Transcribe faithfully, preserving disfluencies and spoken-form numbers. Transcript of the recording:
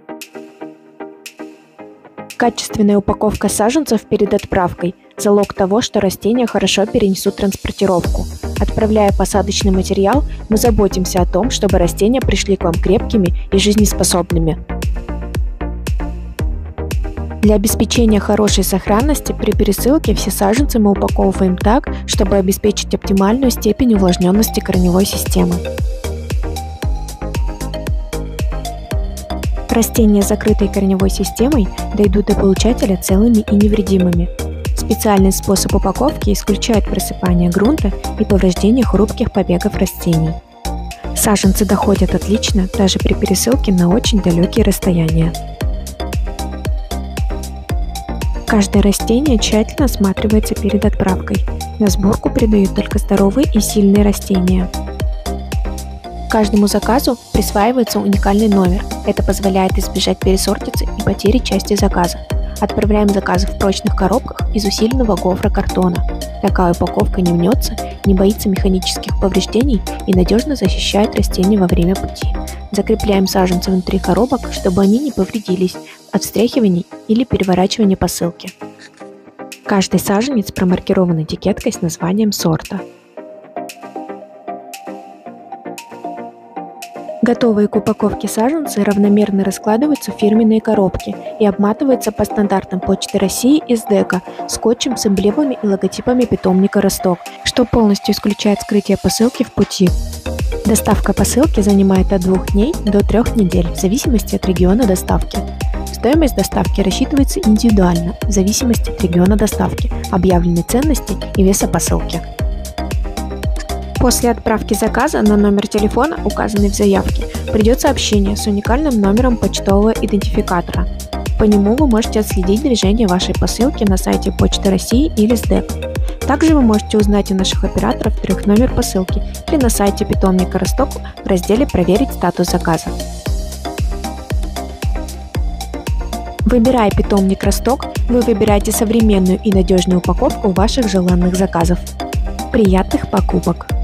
Качественная упаковка саженцев перед отправкой – залог того, что растения хорошо перенесут транспортировку. Отправляя посадочный материал, мы заботимся о том, чтобы растения пришли к вам крепкими и жизнеспособными. Для обеспечения хорошей сохранности при пересылке все саженцы мы упаковываем так, чтобы обеспечить оптимальную степень увлажненности корневой системы. Растения с закрытой корневой системой дойдут до получателя целыми и невредимыми. Специальный способ упаковки исключает просыпание грунта и повреждение хрупких побегов растений. Саженцы доходят отлично даже при пересылке на очень далекие расстояния. Каждое растение тщательно осматривается перед отправкой. На сборку передают только здоровые и сильные растения. Каждому заказу присваивается уникальный номер. Это позволяет избежать пересортицы и потери части заказа. Отправляем заказы в прочных коробках из усиленного гофрокартона. Такая упаковка не мнется, не боится механических повреждений и надежно защищает растения во время пути. Закрепляем саженцы внутри коробок, чтобы они не повредились от встряхиваний или переворачивания посылки. Каждый саженец промаркирован этикеткой с названием сорта. Готовые к упаковке саженцы равномерно раскладываются в фирменные коробки и обматываются по стандартам Почты России и СДЭКа скотчем с эмблемами и логотипами питомника «Росток», что полностью исключает скрытие посылки в пути. Доставка посылки занимает от двух дней до трех недель в зависимости от региона доставки. Стоимость доставки рассчитывается индивидуально в зависимости от региона доставки, объявленной ценности и веса посылки. После отправки заказа на номер телефона, указанный в заявке, придет сообщение с уникальным номером почтового идентификатора. По нему вы можете отследить движение вашей посылки на сайте Почты России или СДЭК. Также вы можете узнать у наших операторов трехномер посылки или на сайте питомника «Росток» в разделе «Проверить статус заказа». Выбирая питомник «Росток», вы выбираете современную и надежную упаковку ваших желанных заказов. Приятных покупок!